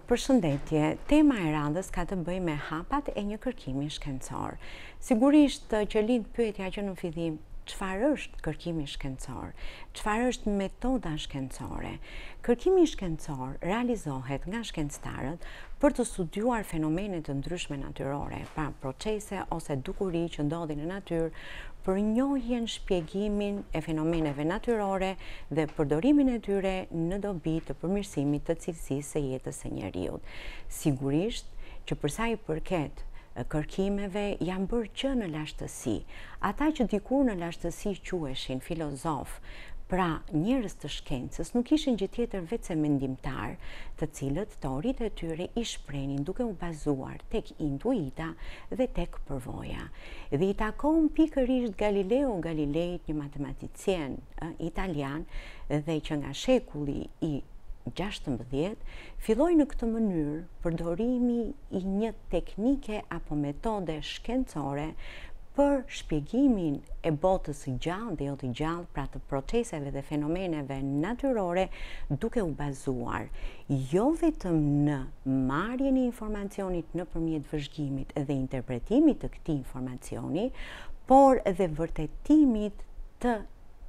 Përshëndetje, tema e radhës ka të bëjë me hapat e një kërkimi shkencor. Sigurisht që lind pyetja që në fillim, çfarë është kërkimi shkencor? Çfarë është metoda shkencore? Kërkimi shkencor realizohet nga shkencëtarët për të studiuar fenomene të ndryshme natyrore, pra procese ose dukuri që ndodhin në natyrë, për njohjen, shpjegimin e fenomeneve natyrore dhe përdorimin e tyre në dobi të përmirësimit të cilësisë së jetës së njeriut. Sigurisht që për sa i përket kërkimeve janë bërë që në lashtësi. Ata që dikur në lashtësi quheshin filozof, pra njerëz të shkencës, nuk ishin gjë tjetër veçse mendimtar, të cilët teoritë e tyre i shprenin duke u bazuar tek intuita dhe tek përvoja. Dhe i takon pikërisht Galileo Galileit, një matematicien italian, dhe që nga shekulli i 16 filloi në këtë mënyrë përdorimi i një teknike apo metode shkencore për shpjegimin e botës së gjallë dhe jo të gjallë, pra të proceseve dhe fenomeneve natyrore, duke u bazuar jo vetëm në marrjen e informacionit nëpërmjet vëzhgimit dhe interpretimit të këtij informacioni, por edhe vërtetimit të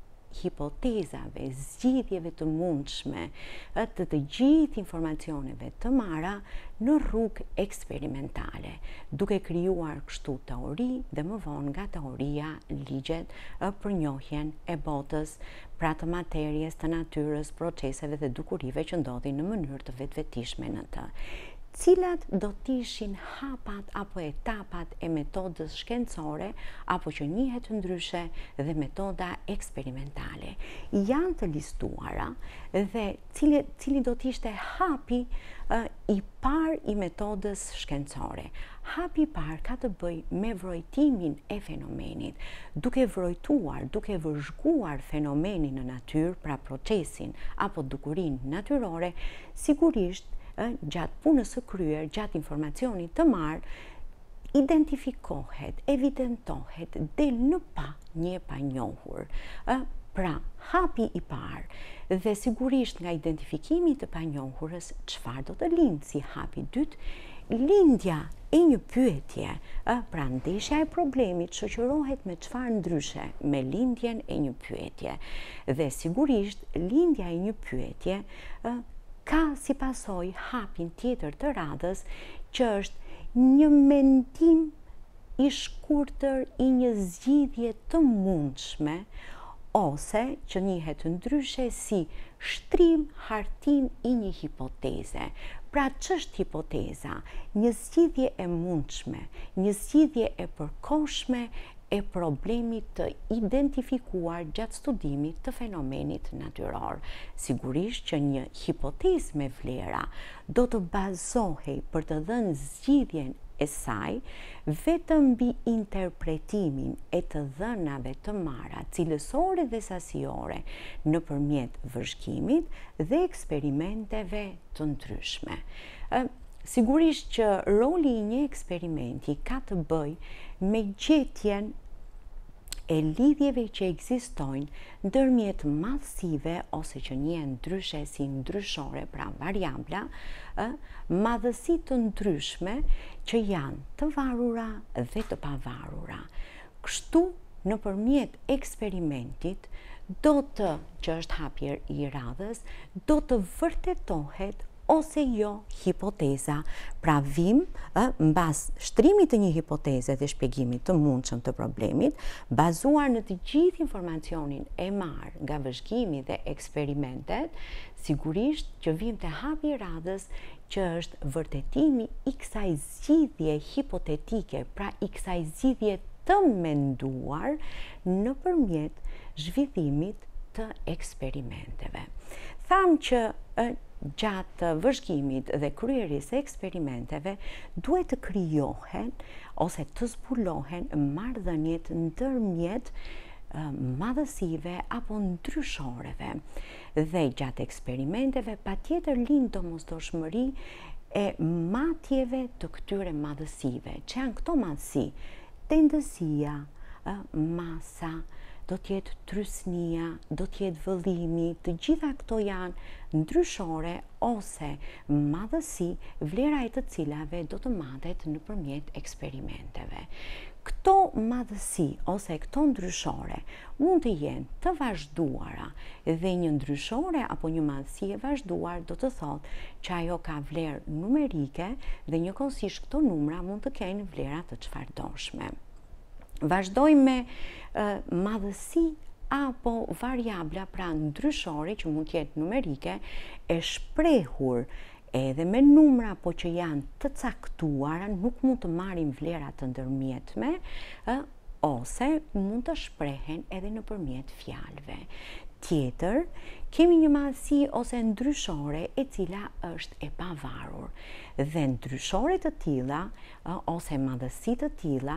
hipotezave, zgjidhjeve të mundshme, të gjithë informacioneve të marra në rrugë eksperimentale, duke krijuar kështu teori dhe më vonë nga teoria ligjet për njohjen e botës, pra të materjes, të natyrës, proceseve dhe dukurive që ndodhin në mënyrë të vetvetishme në të. Cilat do t'ishin hapat apo etapat e metodës shkencore, apo që njihet ndryshe dhe metoda eksperimentale. Janë të listuara dhe cili do t'ishte hapi i parë i metodës shkencore. Hapi i parë ka të bëjë me vrojtimin e fenomenit, duke vrojtuar, duke vëzhguar fenomenin në natyrë, pra procesin apo dukurinë natyrore, sigurisht gjatë punës së kryer, gjatë informacionit të marrë, identifikohet, evidentohet del në një panjohur. Pra, hapi i parë dhe sigurisht nga identifikimi të panjohurës, çfarë do të lindë si hapi i dytë? Lindja e një pyetje, pra ndeshja e problemit shoqërohet me çfarë ndryshe me lindjen e një pyetje. Dhe sigurisht lindja e një pyetje ka si pasojë hapin tjetër të radhës, që është një mendim i shkurtër i një zgjidhje të mundshme, ose që njihet ndryshe si shtrim, hartim i një hipoteze. Pra ç'është hipoteza? Një zgjidhje e mundshme, një zgjidhje e përkohshme e problemit të identifikuar gjatë studimit të fenomenit natyror. Sigurisht që një hipotezë me vlera do të bazohej për të dhënë zgjidhjen e saj vetëm mbi interpretimin e të dhënave të marra cilësore dhe sasiore nëpërmjet vëzhgimit dhe eksperimenteve të ndryshme. Sigurisht që roli i një eksperimenti ka të bëjë me gjetjen e lidhjeve që ekzistojnë ndërmjet madhësive ose që njihen ndryshe si ndryshore, pra variabla, madhësi të ndryshme që janë të varura dhe të pavarura. Kështu, nëpërmjet eksperimentit, që është hapi i radhës, do të vërtetohet ose jo hipoteza. Pra vim, mbas shtrimit të një hipoteze dhe shpjegimit të mundshëm të problemit, bazuar në të gjithë informacionin e marrë nga vëzhgimi dhe eksperimentet, sigurisht që vim të hapi i radhës, që është vërtetimi i kësaj zgjidhje hipotetike, pra i kësaj zgjidhje të menduar nëpërmjet zhvillimit të eksperimenteve. Tham që gjatë vëzhgimit dhe kryerjes së eksperimenteve duhet të krijohen ose të zbulohen marrëdhëniet ndërmjet madhësive apo ndryshoreve. Dhe gjatë eksperimenteve patjetër lind domosdoshmëri e matjeve të këtyre madhësive. Që janë këto madhësi? Tendësia, masa, do t'jetë trysnia, do t'jetë vëllimi, të gjitha këto janë ndryshore ose madhësi, vlera e të cilave do të matet nëpërmjet eksperimenteve. Këto madhësi ose këto ndryshore mund të jenë të vazhduara dhe një ndryshore apo një madhësi e vazhduar do të thotë që ajo ka vlerë numerike dhe njëkohësisht këto numra mund të kenë vlera të çfarëdoshme. Vazhdojmë me madhësi apo variabla, pra ndryshore që mund të jetë numerike e shprehur edhe me numra po që janë të caktuara, nuk mund të marrin vlera të ndërmjetme, ose mund të shprehen edhe nëpërmjet fjalëve. Tjetër, kemi një madhësi ose ndryshore e cila është e pavarur. Dhe ndryshore të tilla ose madhësi të tilla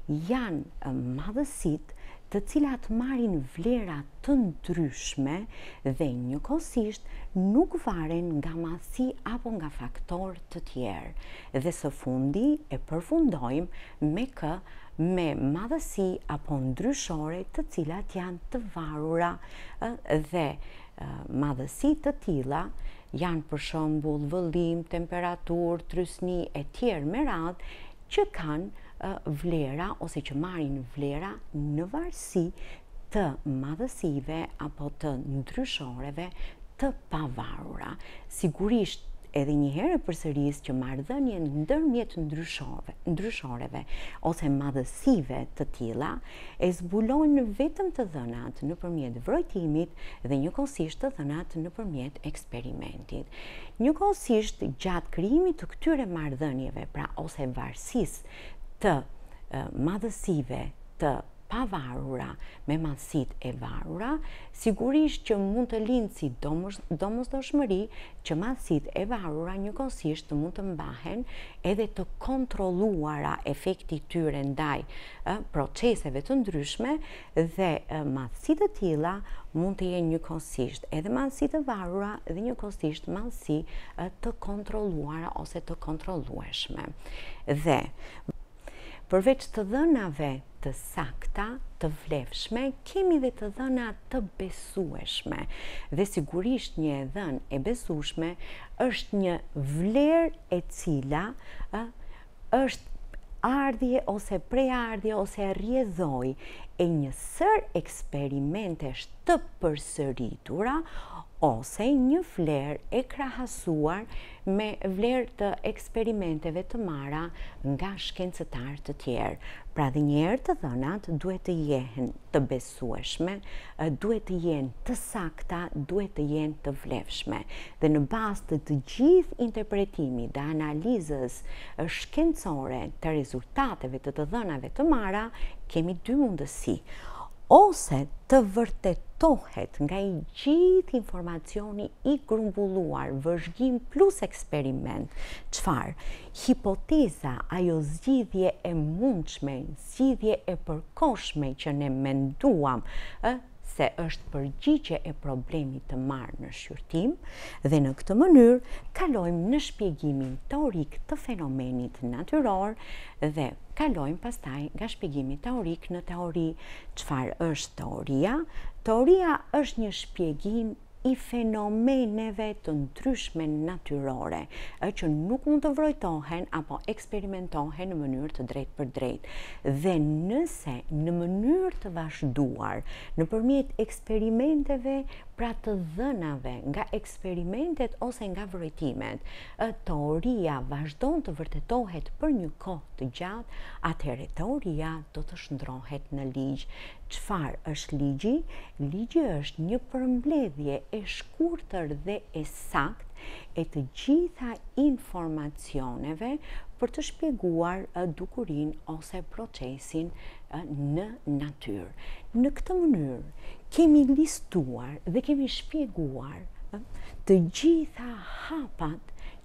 janë madhësit të cilat marrin vlera të ndryshme dhe njëkohësisht nuk varen nga madhësi apo nga faktor të tjerë. Dhe së fundi e përfundojmë me madhësi apo ndryshore të cilat janë të varura dhe madhësi të tilla janë për shembull vëllim, temperaturë, trysni e tjerë me radhë që kanë vlera ose që marrin vlera në varësi të madhësive apo të ndryshoreve të pavarura. Sigurisht edhe një herë përsëris që marrëdhënien ndërmjet ndryshoreve ose madhësive të tilla e zbulojnë vetëm të dhënat nëpërmjet vrojtimit dhe njëkohësisht të dhënat nëpërmjet eksperimentit. Njëkohësisht gjatë krijimit të këtyre marrëdhënieve, pra ose varësisë të madhësive të pavarura me madhësit e varura, sigurisht që mund të lind si domosdoshmëri që madhësit e varura njëkohësisht mund të mbahen edhe të kontrolluara efekti tyre ndaj proceseve të ndryshme dhe madhësit të tilla mund të jenë njëkohësisht edhe madhësi të varura dhe njëkohësisht madhësi të kontrolluara ose të kontrollueshme. Dhe përveç të dhënave të sakta, të vlefshme, kemi dhe të dhëna të besueshme. Dhe sigurisht një e dhënë e besueshme është një vlerë e cila është ardhje ose preardhje ose rrjedhoj e një sër eksperimentesh të përsëritura ose një vlerë e krahasuar me vlerë të eksperimenteve të marra nga shkencëtarë të tjerë. Pra dhe njëherë të dhënat duhet të jenë të besueshme, duhet të jenë të sakta, duhet të jenë të vlefshme. Dhe në bazë të të gjithë interpretimit dhe analizës shkencore të rezultateve të dhënave të marra, kemi dy mundësi. Ose të vërtetohet nga i gjithë informacioni i grumbulluar, vëzhgim plus eksperiment, çfarë? Hipoteza, ajo zgjidhje e mundshme, zgjidhje e përkohshme që ne menduam se është përgjigje e problemit të marrë në shqyrtim dhe në këtë mënyrë kalojmë në shpjegimin teorik të fenomenit natyror dhe kalojmë pastaj nga shpjegimi teorik në teori. Çfarë është teoria? Teoria është një shpjegim i fenomeneve të ndryshme natyrore, që nuk mund të vrojtohen apo eksperimentohen në mënyrë të drejtë për drejtë. Dhe nëse në mënyrë të vazhduar, nëpërmjet eksperimenteve, pra të dhënave nga eksperimentet ose nga vrojtimet, teoria vazhdon të vërtetohet për një kohë të gjatë, atëherë teoria do të shndrohet në ligj. Çfarë është ligji? Ligji është një përmbledhje e shkurtër dhe e saktë e të gjitha informacioneve për të shpjeguar dukurinë ose procesin në natyrë. Në këtë mënyrë kemi listuar dhe kemi shpjeguar të gjitha hapat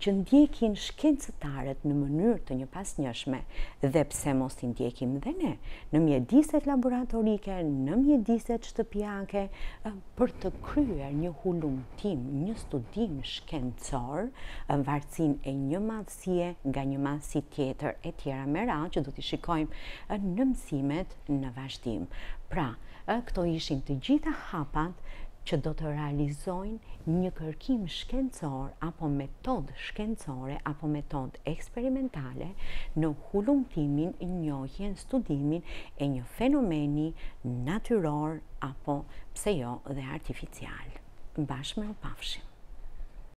që ndjekin shkencëtarët në mënyrë të njëpasnjëshme dhe pse mos i ndjekim dhe ne në mjediset laboratorike, në mjediset shtëpiake për të kryer një hulumtim, një studim shkencor, varësin e një madhësie nga një madhësi tjetër e tjera me radhë që do t'i shikojmë në mësimet në vazhdim. Pra, këto ishin të gjitha hapat që do të realizojnë një kërkim shkencor apo metodë shkencore apo metodë eksperimentale në hulumtimin, njohjen, studimin e një fenomeni natyror apo pse jo dhe artificial. Bashkë me u pafshim.